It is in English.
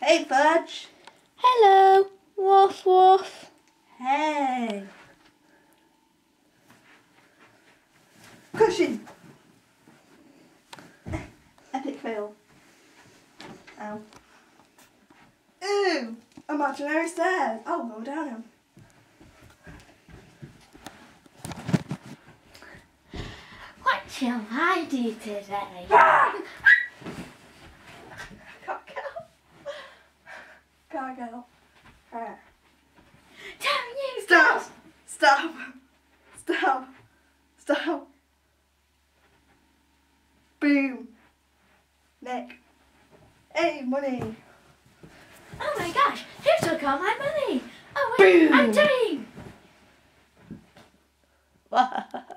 Hey, Fudge. Hello. Woof woof. Hey. Cushion. Epic fail. Ow. Ooh. Imaginary stairs. I'll go down them. What shall I do today? Can't go. Don't you Stop. Stop. Stop. Stop. Boom. Nick. Hey, money. Oh my gosh, who took all my money? Oh wait, Boom. I'm doing.